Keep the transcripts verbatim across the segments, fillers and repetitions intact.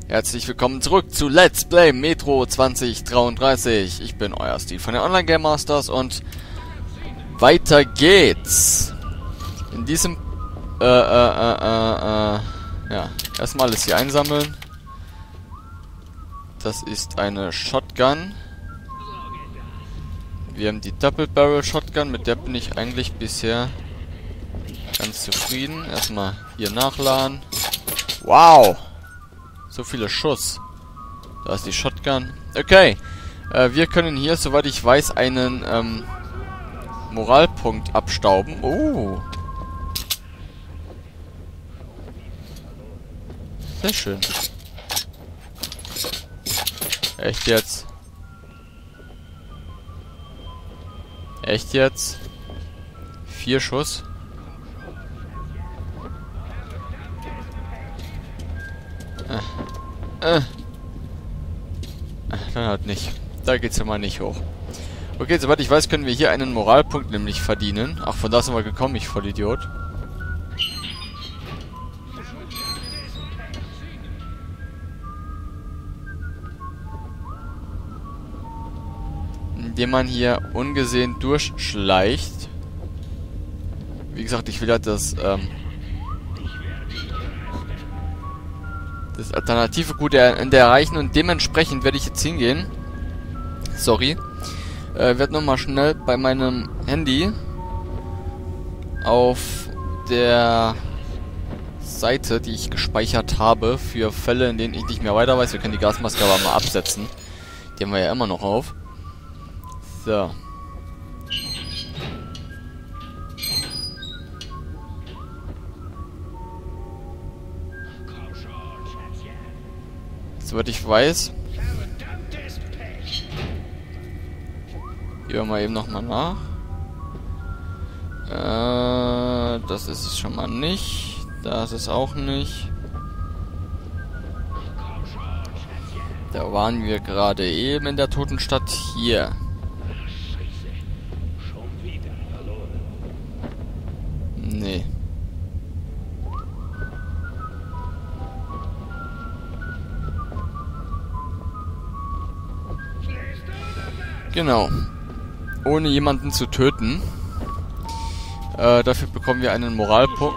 Herzlich willkommen zurück zu Let's Play Metro zwanzig dreiunddreißig. Ich bin euer Steve von den Online Game Masters und weiter geht's. In diesem äh, äh, äh, äh, äh, ja, erstmal alles hier einsammeln. Das ist eine Shotgun. Wir haben die Double Barrel Shotgun, mit der bin ich eigentlich bisher ganz zufrieden. Erstmal hier nachladen. Wow! So viele Schuss. Da ist die Shotgun. Okay. Äh, wir können hier, soweit ich weiß, einen ähm, Moralpunkt abstauben. Oh. Sehr schön. Echt jetzt? Echt jetzt? Vier Schuss? Äh. Äh. Dann halt nicht. Da geht's ja mal nicht hoch. Okay, soweit ich weiß, können wir hier einen Moralpunkt nämlich verdienen. Ach, von da sind wir gekommen, ich Vollidiot. Indem man hier ungesehen durchschleicht. Wie gesagt, ich will halt das, ähm, das alternative Gut Ende erreichen und dementsprechend werde ich jetzt hingehen. Sorry. Äh, werde nochmal schnell bei meinem Handy auf der Seite, die ich gespeichert habe, für Fälle, in denen ich nicht mehr weiter weiß. Wir können die Gasmaske aber mal absetzen. Die haben wir ja immer noch auf. So. Soweit ich weiß. Gehen wir mal eben nochmal nach. Äh, das ist es schon mal nicht. Das ist auch nicht. Da waren wir gerade eben in der Totenstadt. Hier. Nee. Genau. Ohne jemanden zu töten. Äh, dafür bekommen wir einen Moralpunkt.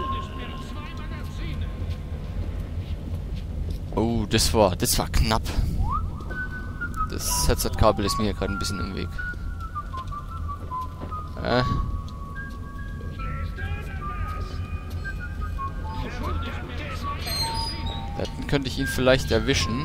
Oh, das war, das war knapp. Das Headset-Kabel ist mir hier gerade ein bisschen im Weg. Äh. Dann könnte ich ihn vielleicht erwischen.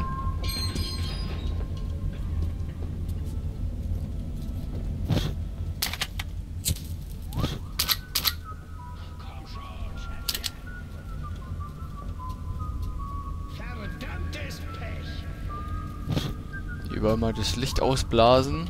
Überall mal das Licht ausblasen.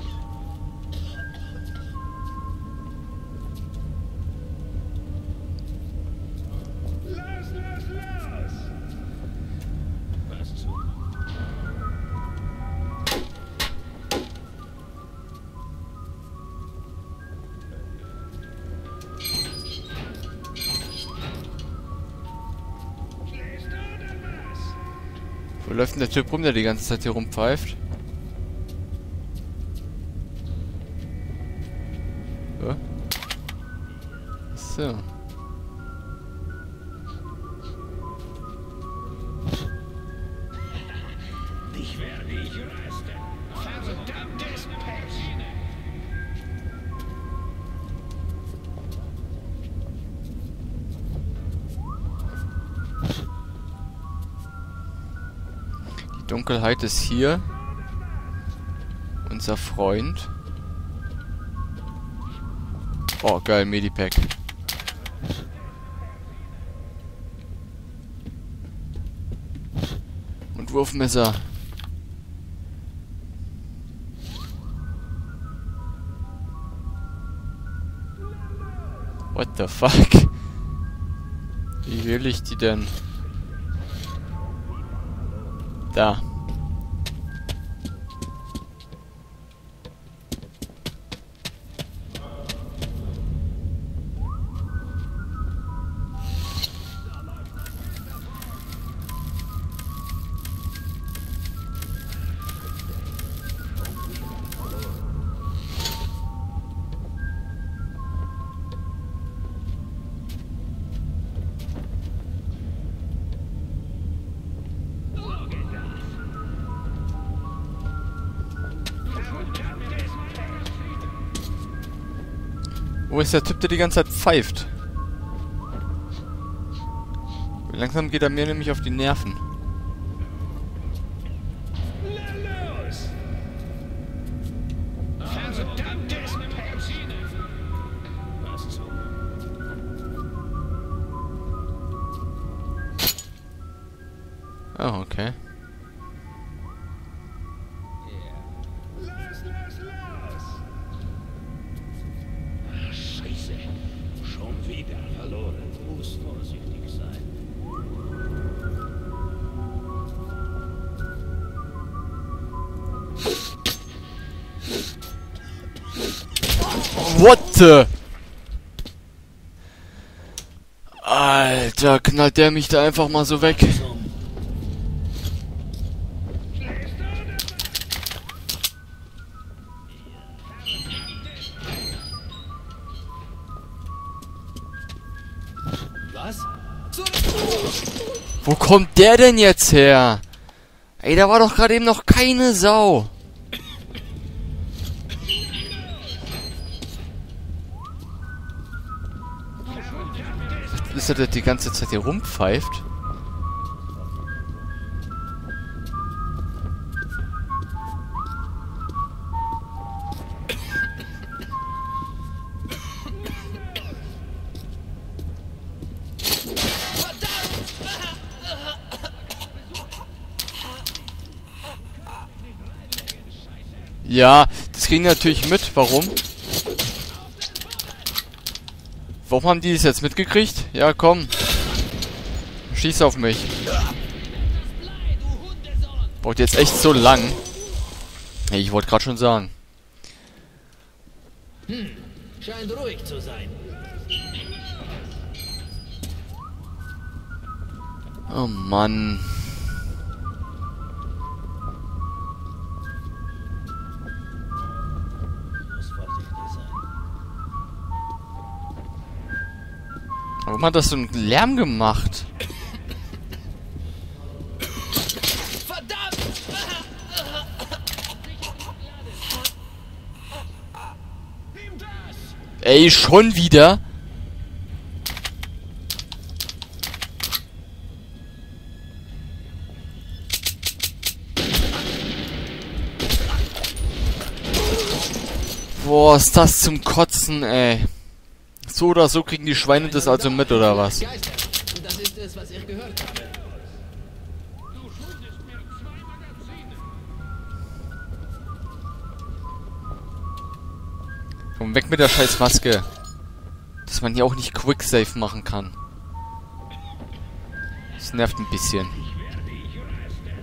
Wo läuft denn der Typ rum, der die ganze Zeit hier rumpfeift? So. So. Ich werde dich rösten. Verdammtes Pech. Die Dunkelheit ist hier. Unser Freund. Oh, geil, Medipack. Und Wurfmesser. What the fuck? Wie will ich die denn? Da. Wo ist der Typ, der die ganze Zeit pfeift? Langsam geht er mir nämlich auf die Nerven. Oh, okay. Los, los, los! Ach, Scheiße. Schon wieder verloren. Muss vorsichtig sein. What the? Alter, knallt der mich da einfach mal so weg. Was? Wo kommt der denn jetzt her? Ey, da war doch gerade eben noch keine Sau. Ist er, der die ganze Zeit hier rumpfeift? Ja, das kriegen die natürlich mit. Warum? Warum haben die das jetzt mitgekriegt? Ja, komm. Schieß auf mich. Braucht jetzt echt so lang. Hey, ich wollte gerade schon sagen. Hm, scheint ruhig zu sein. Oh Mann. Muss vorsichtig sein. Warum hat das so einen Lärm gemacht? Verdammt! Nimm das! Ey, schon wieder? Boah, ist das zum Kotzen, ey. So oder so kriegen die Schweine das also mit, oder was? Geister. Und das ist es, was ich gehört habe. Du schuldest mir zwei Magazine. Komm, weg mit der scheiß Maske. Dass man hier auch nicht Quicksave machen kann. Das nervt ein bisschen. Ich werde dich reißen.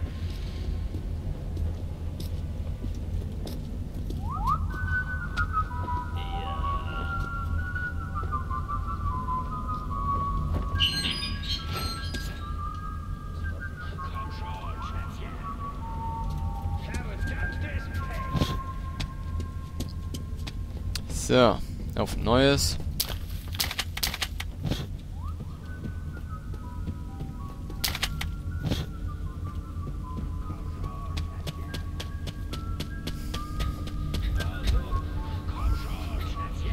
Komm schon, Schätzchen. Verdammtes Pech. So, auf Neues. Komm schon, Schätzchen.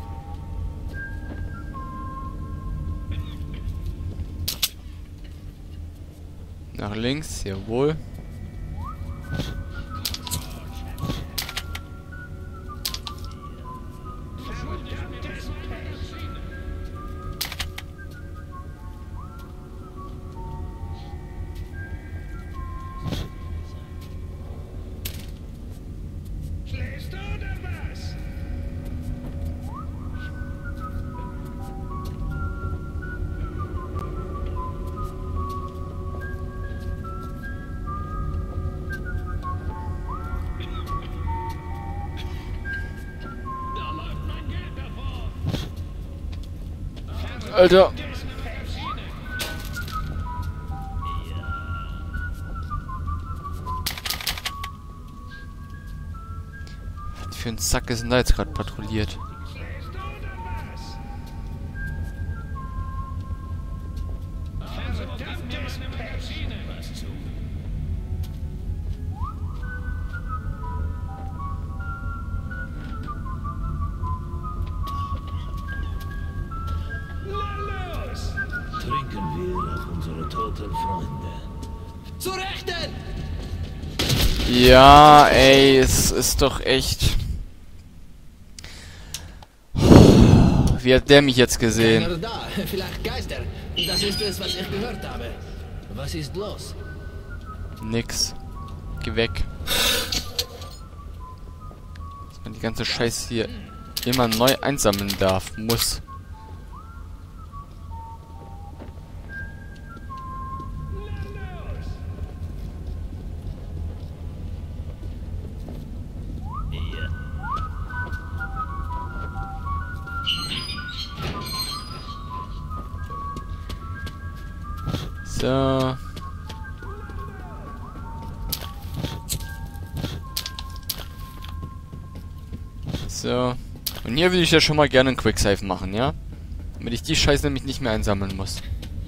Nach links, jawohl. Verdammtes Pech. Schläfst du oder was? Da läuft mein Geld davon. Alter. Verdammtes Pech. Was für ein Sack ist denn da jetzt gerade patrouilliert? Schläfst du oder was? Verdammtes Pech. Was zu? toten Freunde. Zu Rechten! Ja, ey, es ist doch echt... Wie hat der mich jetzt gesehen? Keiner da, vielleicht Geister. Das ist es, was ich gehört habe. Was ist los? Nix. Geh weg. Dass man die ganze Scheiße hier immer neu einsammeln darf, muss. So. So. Und hier würde ich ja schon mal gerne einen Quicksave machen, ja? Damit ich die Scheiße nämlich nicht mehr einsammeln muss.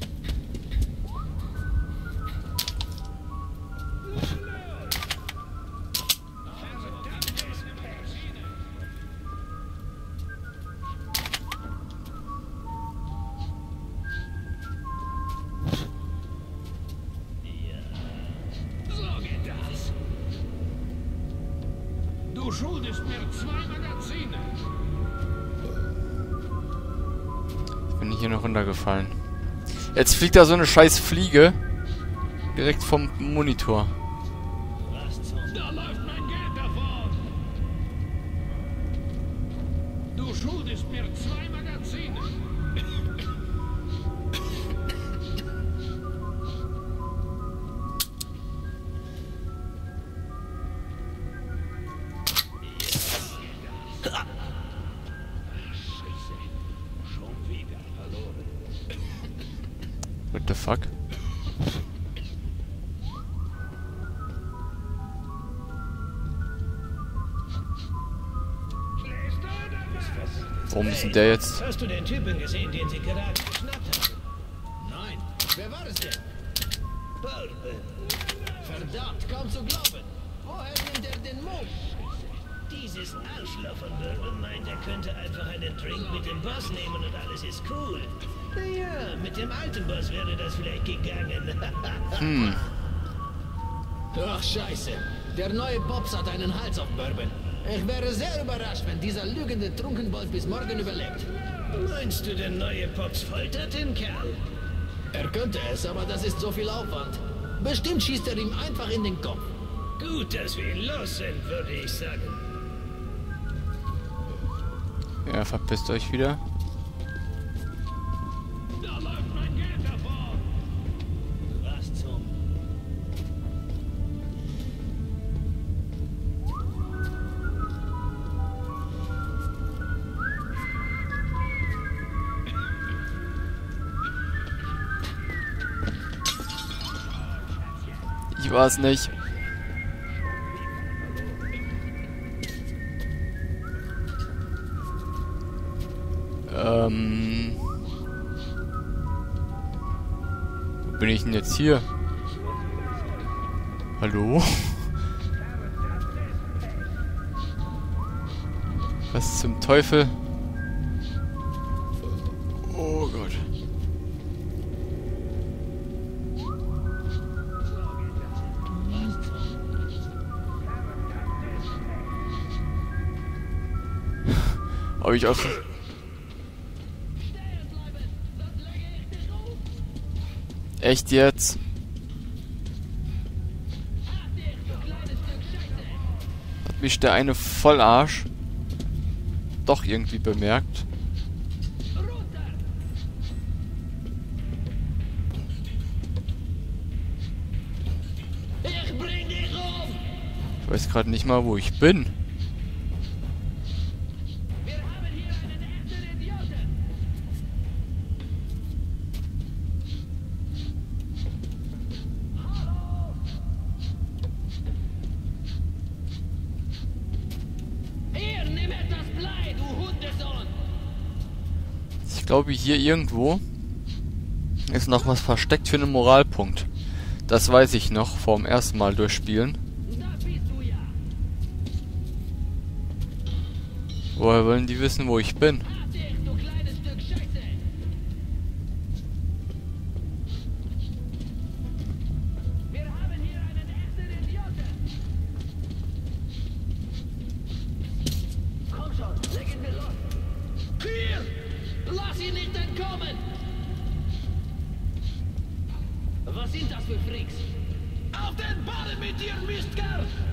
Du schuldest mir zwei Magazine. Ich bin hier noch runtergefallen. Jetzt fliegt da so eine scheiß Fliege direkt vom Monitor. Da läuft mein Geld davon. Du schuldest mir zwei Magazine. Scheiße. Schon wieder verloren. What the fuck? Warum ist denn der jetzt? Hast du den Typen gesehen, den sie gerade geschnappt haben? Nein. Wer war es denn? Bourbon. Verdammt, kaum zu glauben. Woher nimmt er den Mund? Dieses Arschloch von Bourbon meint, er könnte einfach einen Drink mit dem Boss nehmen und alles ist cool. Naja, mit dem alten Boss wäre das vielleicht gegangen. Hm. Ach, scheiße. Der neue Pops hat einen Hals auf Bourbon. Ich wäre sehr überrascht, wenn dieser lügende Trunkenbold bis morgen überlebt. Meinst du, der neue Pops foltert den Kerl? Er könnte es, aber das ist so viel Aufwand. Bestimmt schießt er ihm einfach in den Kopf. Gut, dass wir ihn los sind, würde ich sagen. Ja, verpisst euch wieder. Da läuft mein Geld davon. Was zum... Ich war's nicht. Ähm. Wo bin ich denn jetzt hier? Hallo? Was zum Teufel? Oh Gott. Habe ich auch... Echt jetzt? Hat mich der eine Vollarsch doch irgendwie bemerkt. Ich bring dich um! Ich weiß gerade nicht mal, wo ich bin. Wir haben hier einen echten Idioten! Hier, nimm etwas Blei, du Hundesohn! Ich glaube, hier irgendwo ist noch was versteckt für einen Moralpunkt. Das weiß ich noch vom ersten Mal durchspielen. Da bist du ja! Woher wollen die wissen, wo ich bin? Hab dich, du kleines Stück Scheiße! ihr nicht entkommen! Was sind das für Freaks? Auf den Ball mit dir, Mistkerl!